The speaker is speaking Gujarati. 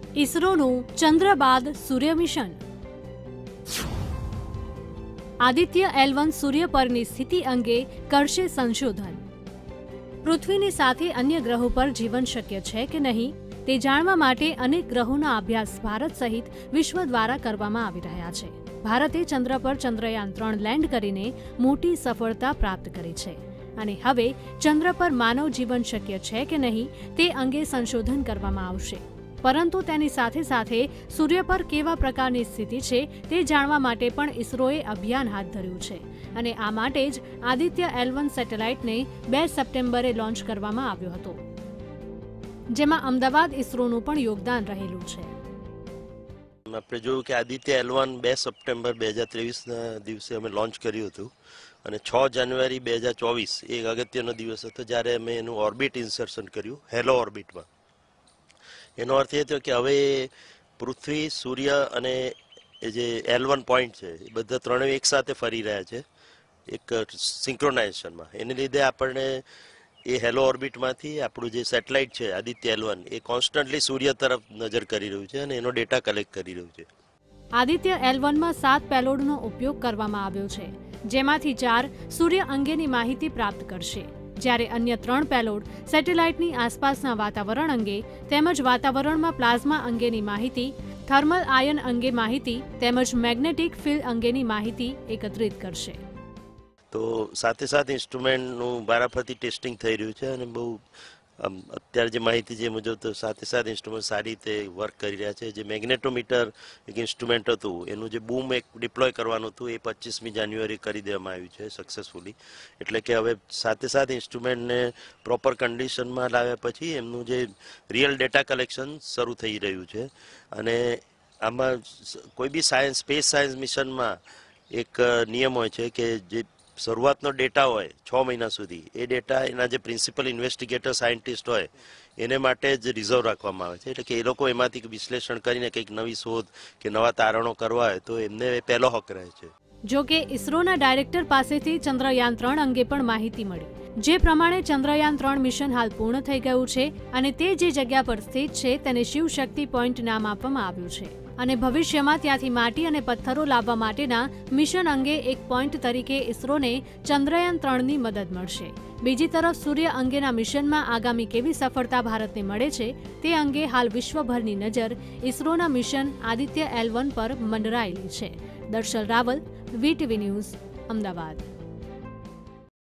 ઇસરોનું ચંદ્ર બાદ સૂર્ય મિશન. આદિત્ય L1 સૂર્ય પરની સ્થિતિ અંગે કરશે સંશોધન. પૃથ્વીની સાથે અન્ય ગ્રહો પર જીવન શક્ય છે કે નહીં તે જાણવા માટે અનેક ગ્રહોના અભ્યાસ ભારત સહિત વિશ્વ દ્વારા કરવામાં આવી રહ્યા છે. ભારતે ચંદ્ર પર ચંદ્રયાન 3 લેન્ડ કરીને મોટી સફળતા પ્રાપ્ત કરી છે અને હવે ચંદ્ર પર માનવ જીવન શક્ય છે કે નહીં તે અંગે સંશોધન કરવામાં આવશે. પરંતુ તેની સાથે સાથે સૂર્ય પર કેવા પ્રકારની સ્થિતિ છે તે જાણવા માટે પણ ઇસરોએ અભિયાન હાથ ધર્યું છે અને આ માટે જ આદિત્ય L1 સેટેલાઇટને 2 સપ્ટેમ્બરે લોન્ચ કરવામાં આવ્યો હતો, જેમાં અમદાવાદ ઇસરોનું પણ યોગદાન રહેલું છે. આપણે જોયું કે આદિત્ય L1 2 સપ્ટેમ્બર 2023ના દિવસે અમે લોન્ચ કર્યું હતું અને 6 જાન્યુઆરી 2024 એક અગત્યનો દિવસ હતો જ્યારે અમે એનું ઓર્બિટ ઇન્સર્શન કર્યું હેલો ઓર્બિટમાં. એનો અર્થ એ થયો કે હવે પૃથ્વી, સૂર્ય અને એ જે L1 પોઈન્ટ છે એ બધા ત્રણેય એકસાથે ફરી રહ્યા છે એક સિંક્રોનાઇઝેશનમાં. એને લીધે આપણને એ હેલો ઓર્બિટમાંથી આપણું જે સેટેલાઇટ છે આદિત્ય L1 એ કોન્સ્ટન્ટલી સૂર્ય તરફ નજર કરી રહ્યું છે અને એનો ડેટા કલેક્ટ કરી રહ્યું છે. આદિત્ય L1માં 7 પેલોડનો ઉપયોગ કરવામાં આવ્યો છે, જેમાંથી 4 સૂર્ય અંગેની માહિતી પ્રાપ્ત કરશે, જ્યારે અન્ય 3 પેલોડ સેટેલાઇટની આસપાસના વાતાવરણ અંગે તેમજ વાતાવરણમાં પ્લાઝમા અંગેની માહિતી, થર્મલ આયન અંગે માહિતી તેમજ મેગ્નેટિક ફિલ્ડ અંગેની માહિતી એકત્રિત કરશે. તો સાથે સાથે ઇન્સ્ટ્રુમેન્ટનું વારાફરતી ટેસ્ટિંગ થઈ રહ્યું છે અને બહુ અત્યારે જે માહિતી જે મુજબ તો સાથે સાથે ઇન્સ્ટ્રુમેન્ટ સારી રીતે વર્ક કરી રહ્યા છે. જે મેગ્નેટોમીટર એક ઇન્સ્ટ્રુમેન્ટ હતું એનું જે બૂમ એક ડિપ્લોય કરવાનું હતું એ 25મી જાન્યુઆરી કરી દેવામાં આવ્યું છે સક્સેસફુલી. એટલે કે હવે સાથે સાથે ઇન્સ્ટ્રુમેન્ટને પ્રોપર કન્ડિશનમાં લાવ્યા પછી એમનું જે રિયલ ડેટા કલેક્શન શરૂ થઈ રહ્યું છે. અને આમાં કોઈ બી સ્પેસ સાયન્સ મિશનમાં એક નિયમ હોય છે કે જે શરૂઆતનો ડેટા હોય 6 મહિના સુધી એ ડેટા એના જે પ્રિન્સિપલ ઇન્વેસ્ટિગેટર સાયન્ટિસ્ટ હોય એને માટે જ રિઝર્વ રાખવામાં આવે છે. એટલે કે એ લોકો એમાંથી વિશ્લેષણ કરીને કંઈક નવી શોધ કે નવા તારણો કરવા હોય તો એમને પહેલો હક રહે છે. જો કે ઇસરોના ડાયરેક્ટર પાસેથી ચંદ્રયાન 3 અંગે પણ માહિતી મળી, જે પ્રમાણે ચંદ્રયાન 3 મિશન હાલ પૂર્ણ થઈ ગયું છે અને તે જે જગ્યા પર સ્થિત છે તેને શિવ શક્તિ પોઈન્ટ નામ આપવામાં આવ્યું છે અને ભવિષ્યમાં ત્યાંથી માટી અને પથ્થરો લાવવા માટેના મિશન અંગે એક પોઈન્ટ તરીકે ઇસરોને ચંદ્રયાન 3ની મદદ મળશે. બીજી તરફ સૂર્ય અંગેના મિશનમાં આગામી કેવી સફળતા ભારતને મળે છે તે અંગે હાલ વિશ્વભરની નજર ઇસરોના મિશન આદિત્ય L1 પર મંડરાયેલી છે. Darshal Raval, VTV news, Ahmedabad.